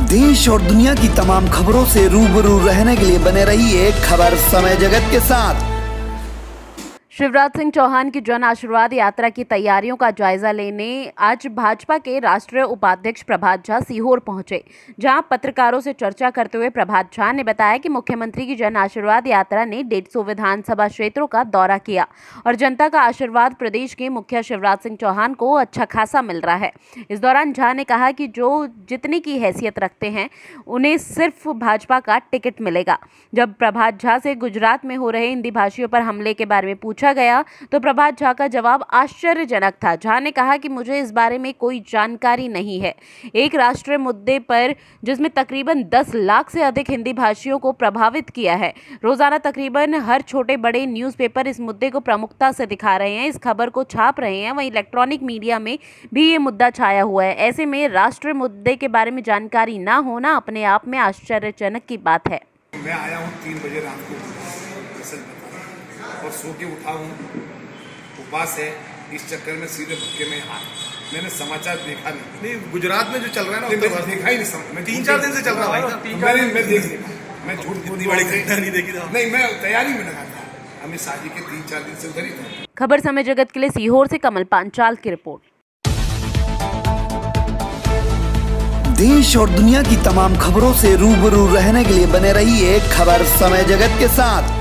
देश और दुनिया की तमाम खबरों से रूबरू रहने के लिए बने रहिए खबर समय जगत के साथ। शिवराज सिंह चौहान की जन आशीर्वाद यात्रा की तैयारियों का जायजा लेने आज भाजपा के राष्ट्रीय उपाध्यक्ष प्रभात झा सीहोर पहुंचे, जहां पत्रकारों से चर्चा करते हुए प्रभात झा ने बताया कि मुख्यमंत्री की जन आशीर्वाद यात्रा ने 150 विधानसभा क्षेत्रों का दौरा किया और जनता का आशीर्वाद प्रदेश के मुखिया शिवराज सिंह चौहान को अच्छा खासा मिल रहा है। इस दौरान झा ने कहा कि जो जितने की हैसियत रखते हैं उन्हें सिर्फ भाजपा का टिकट मिलेगा। जब प्रभात झा से गुजरात में हो रहे हिंदी भाषियों पर हमले के बारे में पूछा गया तो प्रभात झा का जवाब आश्चर्यजनक था। झा ने कहा कि मुझे इस बारे में कोई जानकारी नहीं है। एक राष्ट्रीय मुद्दे पर जिसमें तकरीबन 10 लाख से अधिक हिंदी भाषियों को प्रभावित किया है, रोजाना तकरीबन हर छोटे बड़े न्यूज़पेपर इस मुद्दे को प्रमुखता से दिखा रहे हैं, इस खबर को छाप रहे हैं। वहीं इलेक्ट्रॉनिक मीडिया में भी ये मुद्दा छाया हुआ है। ऐसे में राष्ट्रीय मुद्दे के बारे में जानकारी ना होना अपने आप में आश्चर्यजनक की बात है। मैं आया हूँ 3 बजे रात को और सो के उठा हूँ, उपवास है, इस चक्कर में सीधे भक्के में आया। मैंने समाचार देखा नहीं गुजरात में जो चल रहा है ना, देखा ही नहीं। मैं 3-4 दिन से चल रहा है। मैं झूठ इतनी बड़ी घटना नहीं देखी था। नहीं, मैं तैयारी में लगा था। अमित शाह जी के 3-4 दिन से उधर ही था। खबर समय जगत के लिए सीहोर से कमल पांचाल की रिपोर्ट। देश और दुनिया की तमाम खबरों से रूबरू रहने के लिए बने रहिए खबर समय जगत के साथ।